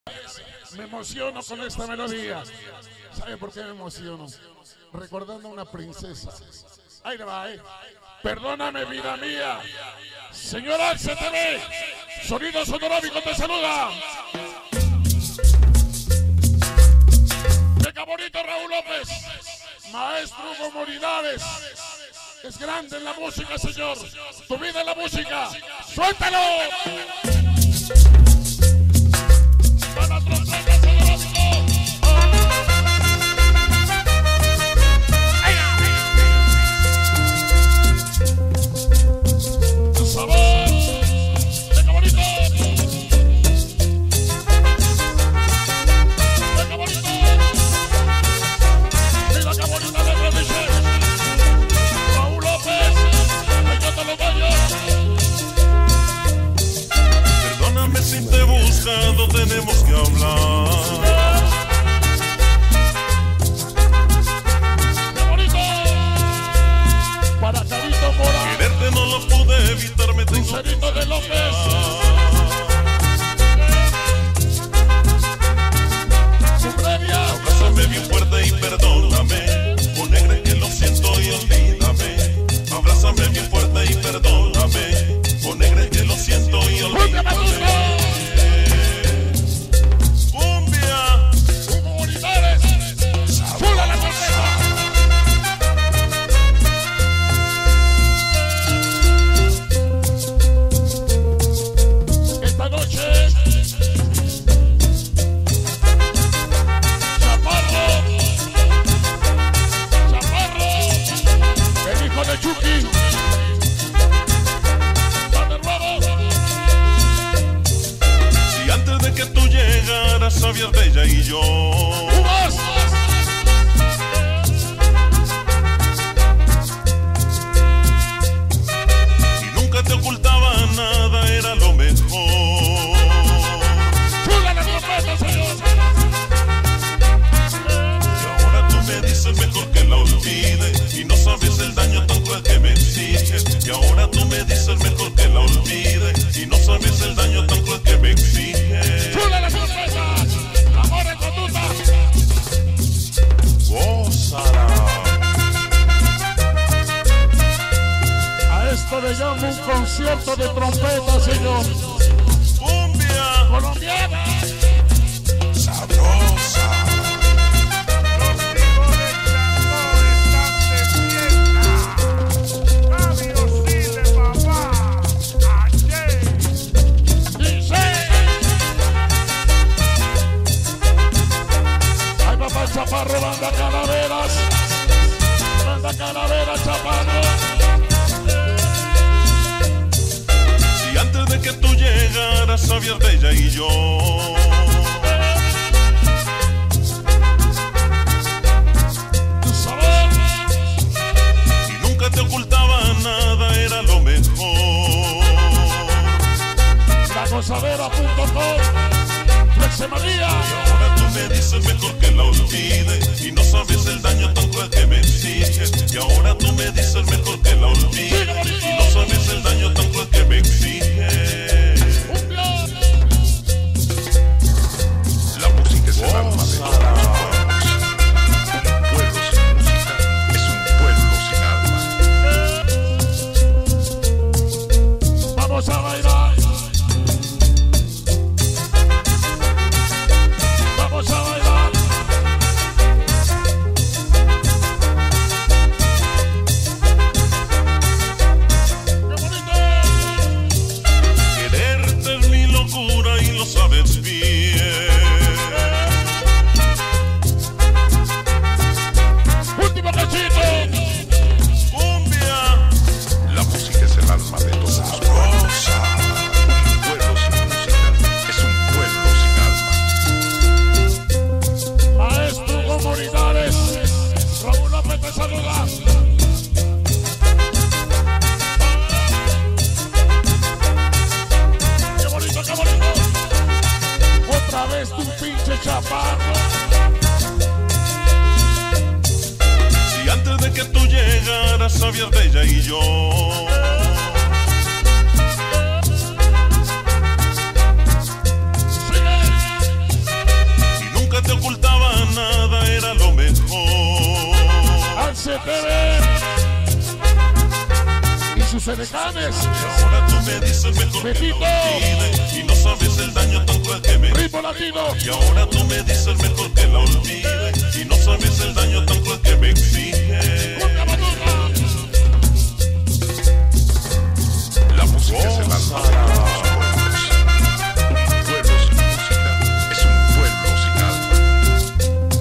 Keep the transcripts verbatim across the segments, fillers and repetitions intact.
Me emociono con esta melodía. ¿Sabe por qué me emociono? Recordando a una princesa. Ahí le va, ¿eh? Perdóname, vida mía. Señor Axe T V, Sonido Sonorámico te saluda. Venga, bonito Raúl López. Maestro Hugo Morinares. Es grande en la música, señor. Tu vida en la música. ¡Suéltalo! Para trompeta sonorámico. Tu sabor. Venga, bonito. Venga, bonito. Mira qué bonita letra dice. Raúl López. Ay, yo te lo doy. Perdóname si te he buscado, tenemos que hablar. ¡Qué bonito! Para Carito Mora. Quererte no lo pude evitar, me tengo Lucerito de López. Su previa. Abrázame bien fuerte y perdóname. Oh, negra, que lo siento y olvídame. Abrázame bien fuerte y perdóname. Oh, negra, que lo siento y olvídame. Sabías de ella y yo. Y nunca te ocultaba nada, era lo mejor. Y ahora tú me dices mejor que la olvide. Y no sabes el daño tan cruel que me exiges. Y ahora tú me dices mejor que la olvide. Y no sabes el daño tan cruel que me exiges. A esto le llamo un concierto de trompeta, señor. Cumbia colombiana. Sabrosa. Los hijos de Chango están de fiesta. Sabio Sile, papá. Ayer. Dice. Ay, papá Chaparro, banda Calaveras. Banda Calaveras, Chaparro. Si antes de que tú llegaras sabías de ella y yo. Tu sabor. Y nunca te ocultaba nada, era lo mejor. La gozadera punto com. Flexe María. Y ahora tú me dices mejor que la olvide. Y no sabes el daño tan cruel que me exiges. Y ahora tú me dices mejor que la olvide. Y no sabes el daño tan cruel que me exiges. La música es el alma de todos los pueblos. Un pueblo sin música es un pueblo sin alma. Vamos a bailar. Vamos a bailar. ¡Qué bonito! Quererte es mi locura y lo sabes bien. Último cachito. Cumbia La música es el alma de todos los pueblos. Un pueblo sin música es un pueblo sin alma. Maestro Hugo Morinares. Raúl López te saluda. ¡Qué bonito, qué bonito! Otra vez tu pinche chaparro. Si antes de que tú llegaras sabías de ella y yo. sus edecanes. Y ahora tú me dices mejor que Betito. la olvide y no sabes el daño tan cruel que me Ritmo latino. Y ahora tú me dices mejor que la olvide y no sabes el daño tan cruel que me exige. La música es el alma de todos los pueblos. Un pueblo sin música es un pueblo sin alma.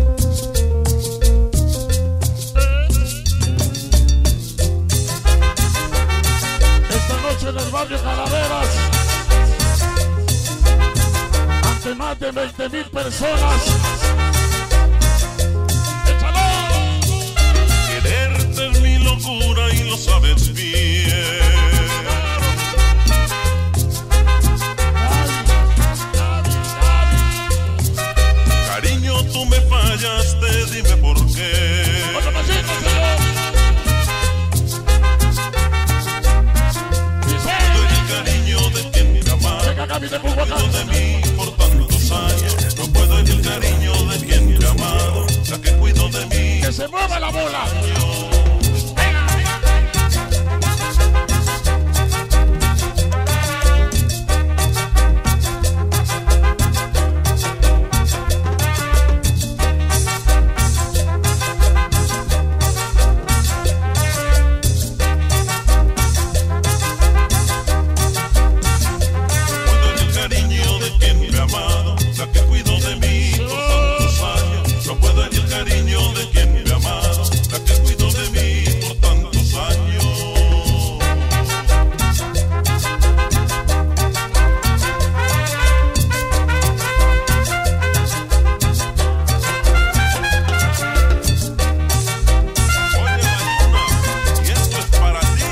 Esta noche en el barrio Calaveras, ante más de veinte mil personas. ¡Échalo! Quererte es mi locura y lo sabes bien. Cariño, tú me fallaste, dime por qué. ¡Otro pasito, señor! Doy el cariño de quien me amaba. Venga, Gaby de Bogotá. Cuido de mí por tantos años. No puedo ir el cariño de quien me ha amado. La que cuido de mí. ¡Que se mueva la bola! Puedo el cariño de quien me ha amado. La que cuido de mí por tantos años. No puedo el cariño de quien me ha amado. La que cuido de mí por tantos años. Oye, la luna, y esto es para ti.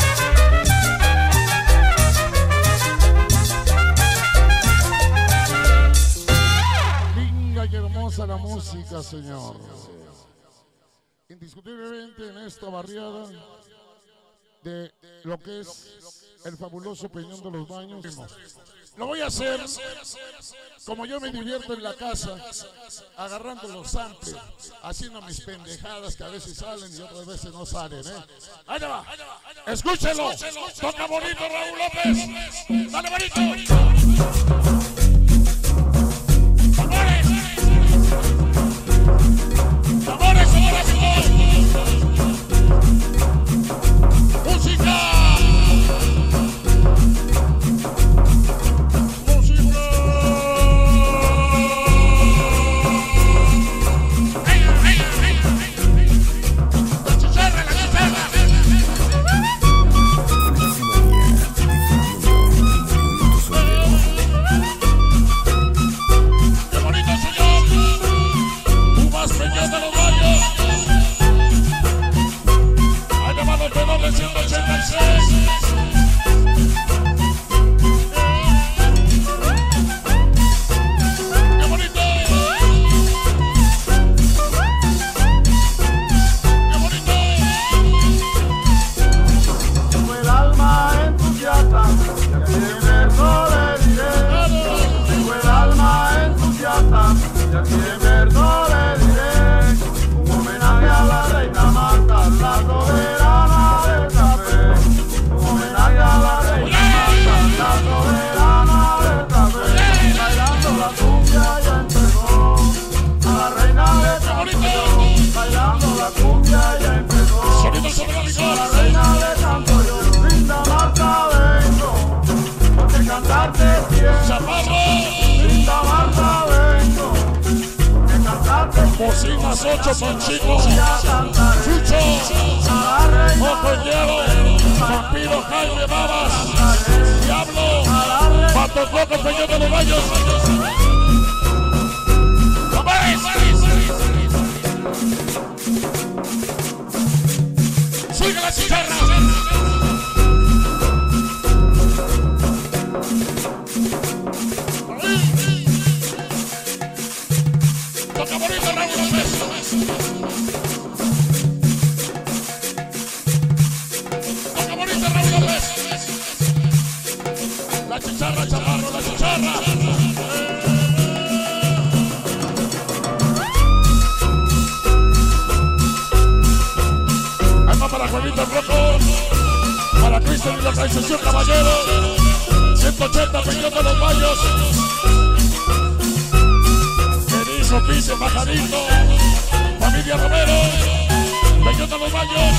Linda y hermosa la música, señor. Indiscutiblemente en esta barriada de lo que es el fabuloso Peñón de los Baños. Lo voy a hacer como yo me divierto en la casa, agarrando los samples, haciendo mis pendejadas que a veces salen y otras veces no salen, ¿eh? Ahí va. Escúchelo. Toca bonito, Raúl López. Dale, bonito. ¡Amores! ¡Amores, señoras y señores! ¡Música! ¡Música! ¡La chicharra, la chicharra! ¡Qué bonito, señor! ¡Pumas Peñón de los Baños! ¡Ahí le va los pelones ciento ochenta y seis! ¡Qué bonito! ¡Qué bonito! Tengo el alma entusiasta, y aquí en verso le diré. Tengo el alma entusiasta, y aquí en verso le diré. Un homenaje a la reina Marta, la soberana del café. Un homenaje a la reina Marta, la soberana del café. Bailando la cumbia ya empezó, a la reina del café. Bailando la cumbia ya empezó. Sonido sobre la A la visora. reina le canto yo, linda Marta vengo, porque cantarte siempre. Chaparro. Linda Marta vengo, porque cantarte siempre. Bocinas ocho son chicos. Ya cantaré Chucho. a la reina, Ojo el hielo. Vampiro Jaime Babas. Diablo. a la reina. Pato Coco Peñón de los Baños. ¡Amores! ¡Sigue la chicharra! Toca bonito, Raúl López. Toca bonito, Raúl López. La chicharra, chaparro, la chicharra. Ahí va para Juanito Rojo. Para organización Caballero, ciento ochenta Peñón de los Valles, Erizo, Piso, Pajarito, familia Romero, Peñón de los Valles.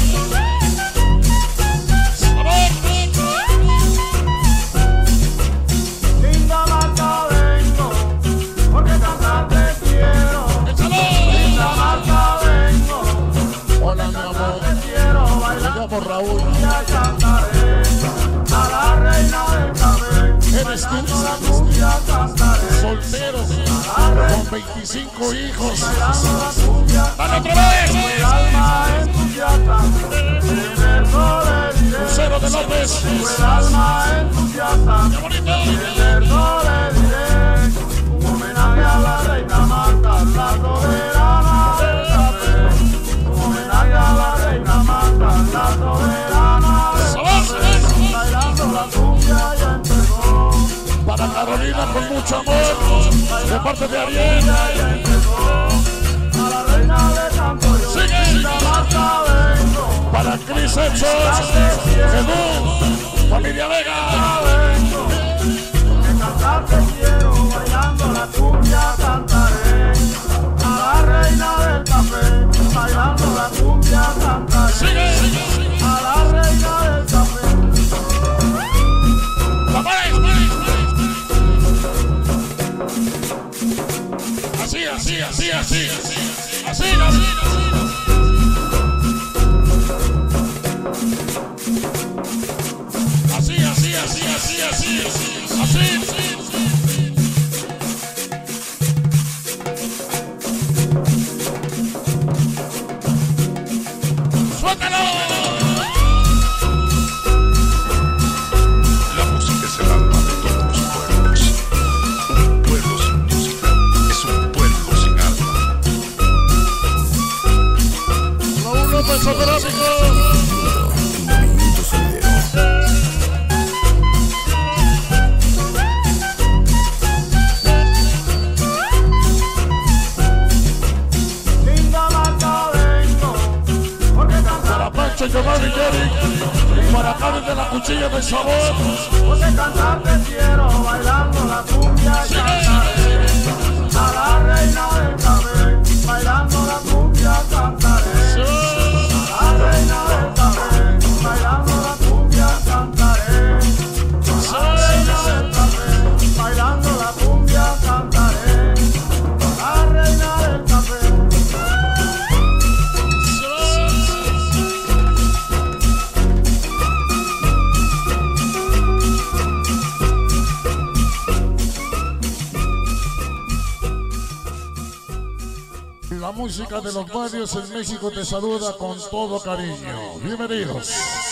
Linda Marta vengo, porque cantarte quiero. Linda Marta vengo, Hola mi amor, te quiero me bailar. llamo Raúl. Ya cantaré a la reina del café. Eres tú, La cumbia cantaré. soltero, con veinticinco hijos. Bailando la cumbia. ¡Dale otra vez! El alma entusiasta, el verso le diré. Lucero de López. El alma entusiasta, ¡Qué bonito! el verso le diré. Un homenaje a la reina Marta, la soberana del café. Un homenaje a la reina Marta, la soberana del café. Bailando la cumbia ya empezó. Para Carolina con mucho amor, de parte de Ariel. Ya empezó. A la reina le canto yo. Sigue. Linda Marta vengo. Para Cris Hechos, Edu, familia Vega. Vengo, que cantarte quiero, bailando la cumbia cantaré. A la reina del café, bailando la cumbia cantaré. Sigue. A la reina del café. Así, así, así, así, así, así, así. Así, así, así, así, así, así, así. ¡Suéltalo! La música es el alma de todos los pueblos. Un pueblo sin música es un pueblo sin alma. Raúl López Fotográfico. Linda Marta vengo, porque Para cantarte, Pancho, Giovanni, Jerry. Y para Karen de la Cuchilla del Sabor. porque cantarte quiero, bailando la cumbia cantaré. A la reina del café, bailando la cumbia cantaré. A la reina del café, bailando la cumbia cantaré. A la reina del café, bailando la cumbia cantaré. A la reina del café. La música de los barrios en México te saluda con todo cariño. Bienvenidos.